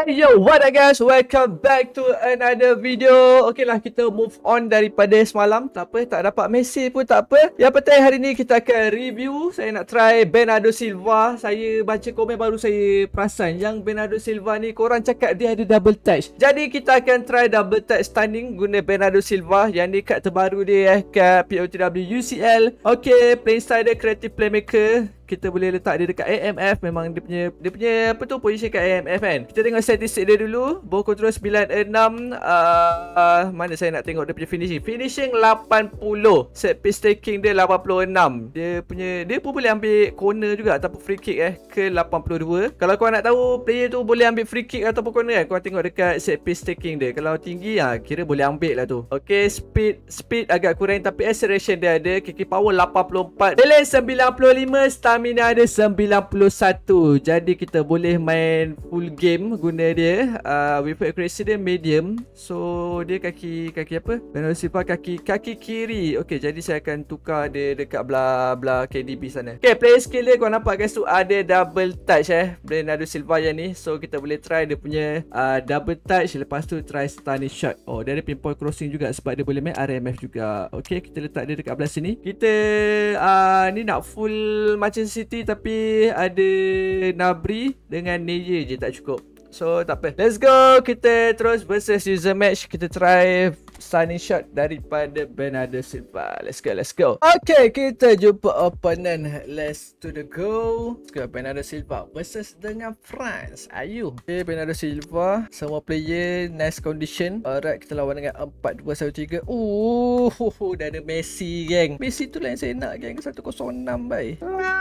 Hey yo, what up guys? Welcome back to another video. Okay lah, kita move on daripada semalam. Tak apa, tak dapat Messi pun tak apa. Yang penting hari ni kita akan review. Saya nak try Bernardo Silva. Saya baca komen baru saya perasan yang Bernardo Silva ni korang cakap dia ada double touch. Jadi kita akan try double touch stunning guna Bernardo Silva. Yang ni kad terbaru dia kat POTW UCL. Okay, playing style dia creative playmaker. Kita boleh letak dia dekat AMF. Memang dia punya apa tu, position kat AMF kan. Kita tengok statistik dia dulu. Ball control 96. Mana saya nak tengok dia punya finishing. Finishing 80. Set piece taking dia 86. Dia pun boleh ambil corner juga ataupun free kick ke 82. Kalau korang nak tahu player tu boleh ambil free kick ataupun corner kan, korang tengok dekat set piece taking dia. Kalau tinggi kira boleh ambil lah tu. Okay, speed agak kurang tapi acceleration dia ada. Kicking power 84. Balance 95. Stamina ada 91. Jadi kita boleh main full game guna dia. Weapon accuracy dia medium. So dia kaki apa? Bernardo Silva kaki kiri. Okay, jadi saya akan tukar dia dekat belah KDB sana. Okay, player skill dia korang nampak guys tu ada double touch Bernardo Silva yang ni. So kita boleh try dia punya double touch. Lepas tu try stunning shot. Oh, dia ada pinpoint crossing juga sebab dia boleh main RMF juga. Okay, kita letak dia dekat belah sini. Kita ni nak full macam City tapi ada Nabri dengan Neyer je tak cukup. So tak apa. Let's go. Kita terus versus user match. Kita try stunning shot daripada Bernardo Silva. Let's go. Okay, kita jumpa opponent. Let's to the go. Let's go. Bernardo Silva versus dengan France. Ayu. Okay, Bernardo Silva. Semua player nice condition. Alright, kita lawan dengan 4-2-1-3. Dah ada Messi geng. Messi tu lah yang saya nak geng. 106 bye.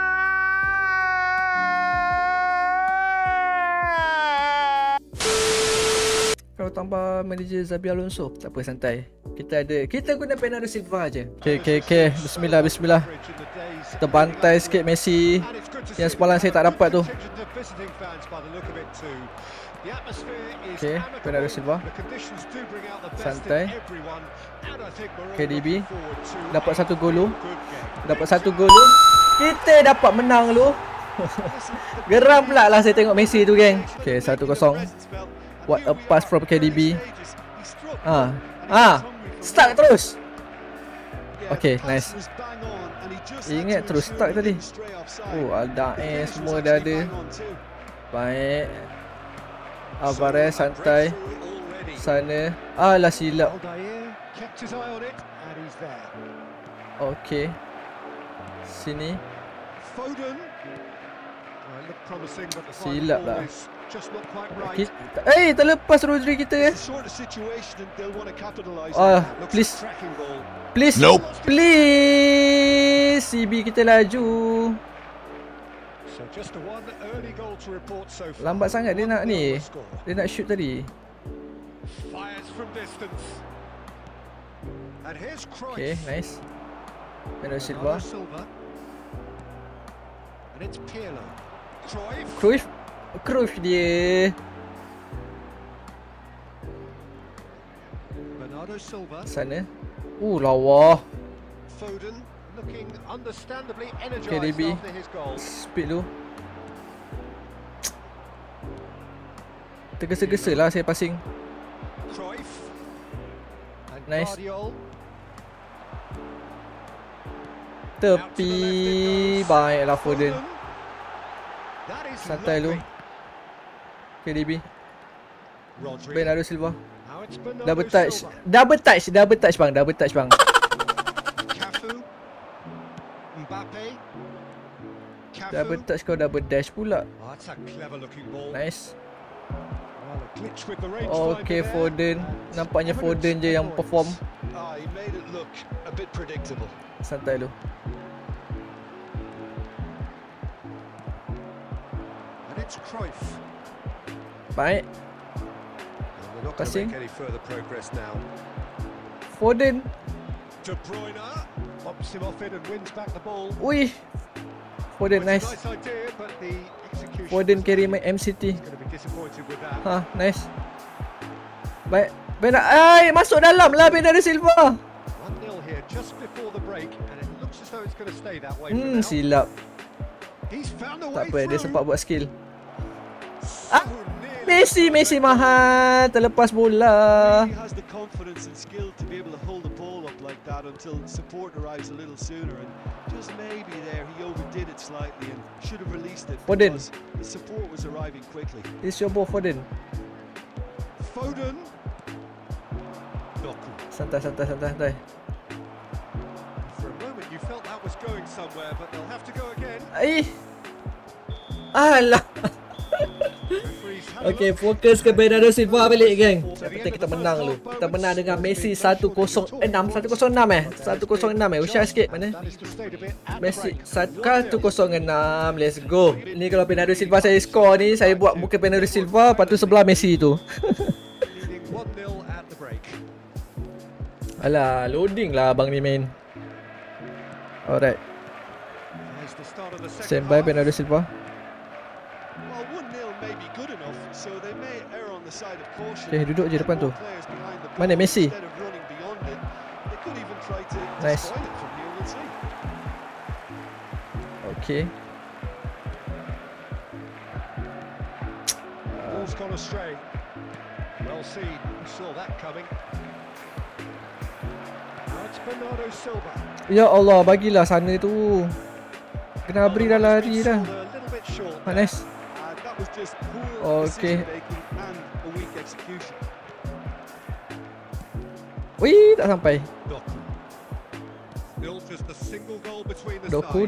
Kalau tambah manager Xabi Alonso, tak apa, santai. Kita guna Bernardo Silva je. Okay. Bismillah. Kita bantai sikit Messi yang semalam saya tak dapat tu. Okay, Bernardo Silva. Santai. KDB dapat satu gol. Kita dapat menang lu. Geram pula lah saya tengok Messi tu geng. Okay, 1-0. What a pass from KDB. Stuck terus. Okay, nice. Ingat terus stuck tadi. Aldae semua dah ada. Baik. Alvarez santai. Sana. Alah silap. Okay. Sini. Silap lah. Terlepas Rodri kita Please. Nope. Please. CB kita laju. Lambat sangat dia nak ni. Dia nak shoot tadi. Okay, nice. Bernardo Silva. Cruyff dia. Sana. Lawa. KDB. Speed lu. Tergesa-gesa lah saya passing. Nice. Tepi. Baiklah Foden. Santai lu. KDB. Bernardo Silva. Double touch bang. Double touch kau double dash pula. Nice. Okay, Foden. Nampaknya Foden je yang perform. Santai lu. Baik. Passing. Foden. Wih. Foden nice. Foden carry my MCT. Nice. Baik. Masuk dalam lah Bernardo Silva. Silap. Tak apa, dia sempat buat skill. Messi mahal. Terlepas bola. He has the confidence and skill to be able to hold the ball up like that until support arrives a little sooner, and just maybe there he overdid it slightly and should have released it Foden. because the support was arriving quickly. It's your ball, Foden. Foden. Doku. Santai. For a moment you felt that was going somewhere, but they'll have to go again. Alah. Okay, fokus ke Bernardo Silva balik, geng. Seperti kita menang dulu. Kita menang dengan Messi 106. 106 Usia sikit. Mana? Messi 106. Let's go. Ni kalau Bernardo Silva saya skor ni, saya buat muka Bernardo Silva, lepas tu sebelah Messi tu. Alah, loading lah abang ni main. Alright. Stand by Bernardo Silva. Okay, duduk je depan tu. Mana Messi? Nice. Okay. Ya Allah, bagilah sana tu. Gnabry dah lari dah. Nice. Okay. Wih, tak sampai. Doku.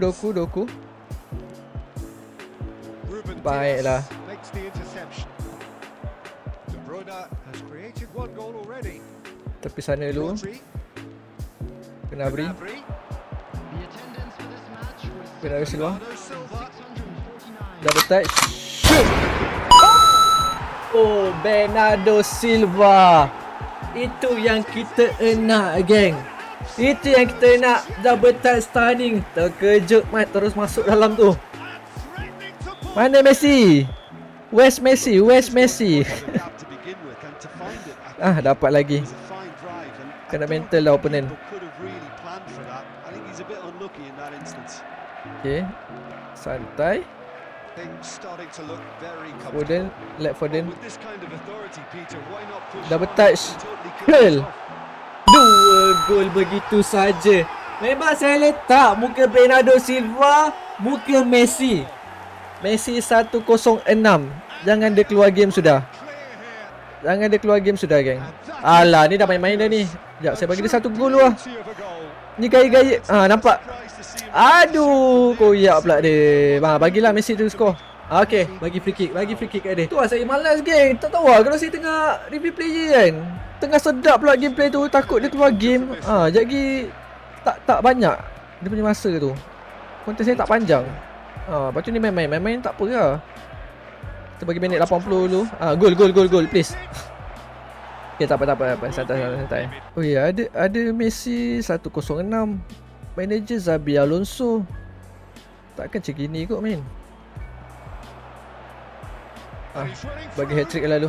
Baiklah. Tepi sana dulu. Gnabry. Bernardo Silva. Double touch. Shoot. Oh, Bernardo Silva. Itu yang kita nak, geng. Itu yang kita nak. Double touch stunning. Terkejut mat, terus masuk dalam tu. Mana Messi? Where's Messi? Dapat lagi. Kena mental lah opponent. Okay. Santai. Foden, let Foden. Double touch. Goal. 2 gol begitu saja. Memang saya letak muka Bernardo Silva, muka Messi. Messi 106. Jangan dia keluar game sudah. Geng. Alah, ni dah main-main dah ni. Sekejap, saya bagi dia 1 gol lah. Ni gaya-gaya. Nampak? Aduh, koyak pula dia. Bagilah Messi tu skor. Okay, bagi free kick kat dia. Tu lah saya malas, geng. Tak tahu lah kalau saya tengah review player kan, tengah sedap pula gameplay tu, takut dia keluar game. Sekejap lagi tak banyak dia punya masa tu. Konten saya tak panjang. Lepas tu ni main tak apa lah. Kita bagi minit 80 dulu. Gol please. Okay, tak apa. Santai. Oh ya, ada Messi 106. Manager Xabi Alonso. Takkan macam gini kot, main. Bagi hat-trick lalu.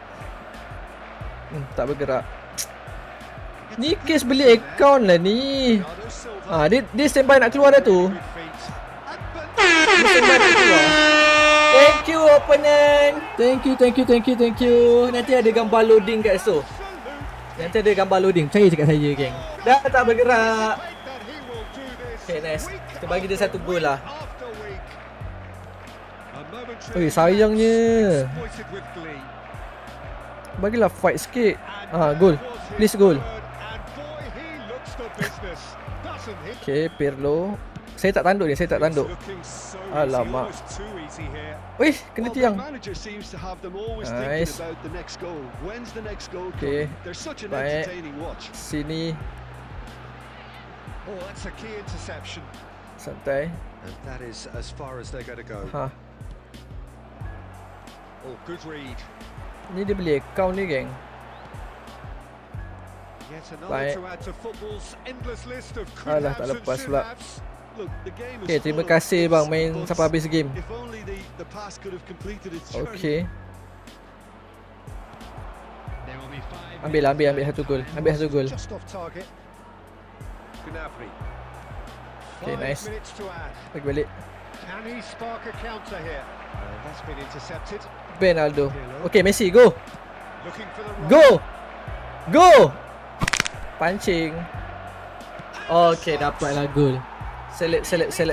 Tak bergerak. Ni case beli account lah ni. Dia standby nak keluar dah tu. Thank you opponent. Thank you. Nanti ada gambar loading kat situ. Percaya cakap saya, geng. Dah tak bergerak. Okay, nice. Kita bagi dia 1 gol lah. Oi, sayangnya. Bagilah fight sikit. Gol. Please gol. Okay, Pirlo. Saya tak tanduk. Alamak. Wih, kena tiang. Nice. Okay. Baik. Sini. Santai. Ni dia beli account ni, geng. Baik. Alah, tak lepas pula. Okay, terima kasih bang main sampai habis game. Okay. Ambil 1 gol. Okay, nice. Bagi balik. That's been intercepted. Bernardo. Okay, Messi, go. Looking for the right. Go. Go. Pancing. Okay, dapatlah gol. Seleb.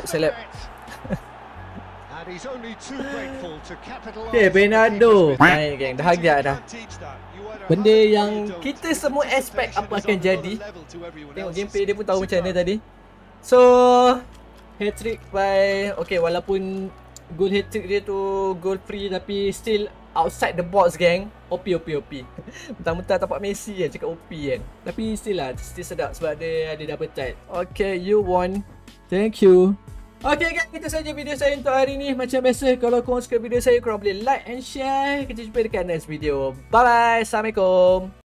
And he's only too grateful to capitalize. Okay, Bernardo. Naik geng, dah agak dah. Teach that. You either Benda have it or you yang don't. kita semua expect apa akan jadi. Tengok gameplay dia pun tahu macam mana Superb. tadi. So, hat-trick by... Okay, walaupun goal hat-trick dia tu goal free tapi still outside the box gang. OP. Mentang-mentang tapak Messi kan cakap OP kan. Tapi still lah, still sedap sebab dia ada double tap. Okay, you won. Thank you. Okay guys, itu saja video saya untuk hari ni. Macam biasa, kalau korang suka video saya, korang boleh like and share. Kita jumpa dekat next video. Bye bye. Assalamualaikum.